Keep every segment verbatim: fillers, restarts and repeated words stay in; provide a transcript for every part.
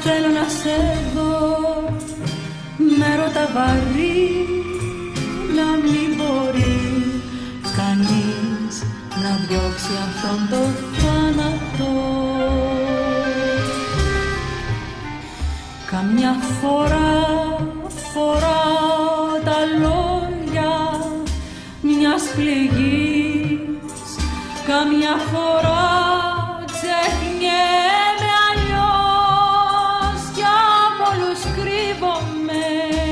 Θέλω να σε δω με ρώτα βαρύ, να μην μπορεί κανείς να διώξει αυτόν τον θάνατο. Καμιά φορά φοράω τα λόγια μιας πληγής, καμιά φορά ξεχνιέμαι αλλιώς κι απ' όλους κρύβομαι.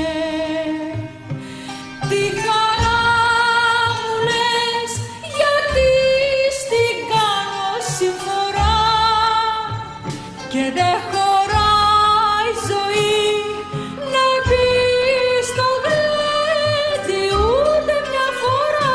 Τι χαρά μου λες, γιατί στην κάνω συμφορά και δεν χωράει η ζωή να μπει στο γλέντι ούτε μια φορά.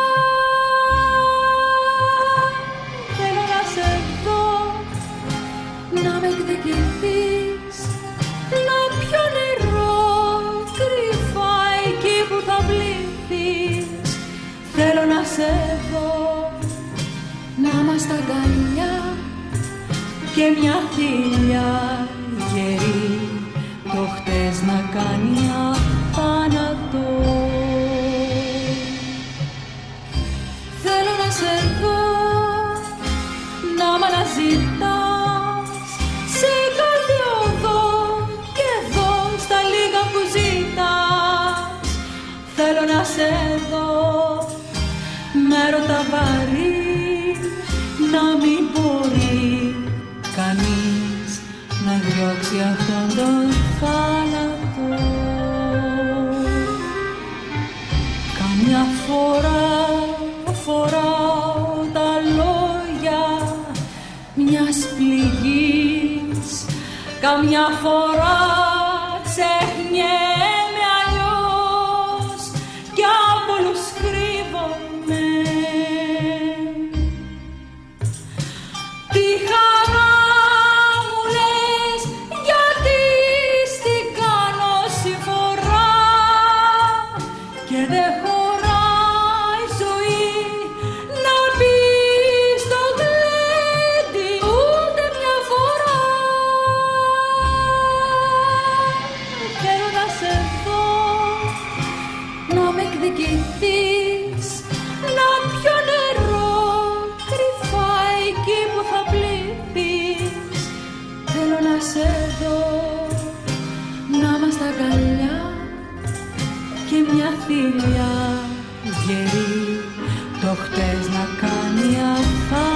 Θέλω να σε δω, να με εκδικηθείς, να πιω νερό κρυφά εκεί που θα πλήθεις. Θέλω να σε δω, να είμαστε αγκαλιά και μια θηλιά γερή, το χτες να κάνει αθάνατο. Θέλω να σε δω, να μ' αναζητάς σε κάθε οδό και εδώ στα λίγα που ζητάς. Θέλω να σε δω με ρώτα βαρύ, να μην μπορεί κανείς να διώξει αυτόν τον θάνατο. Καμιά φορά φοράω τα λόγια μιας πληγής, καμιά φορά ξεχνιέμαι αλλιώς κι απ' όλους κρύβομαι. Τι χαρά μου λες, γιατί στην κάνω συμφορά και δεν χωράει η ζωή να μπει στο γλέντι ούτε μια φορά. Θέλω να σε δω, να με εκδικηθείς, να πιω νερό κρυφά εκεί που θα πλήθεις. Θέλω να σε δω, να είμαστε αγκαλιά και μια θηλιά γερή, το χτες να κάνει αθάνατο.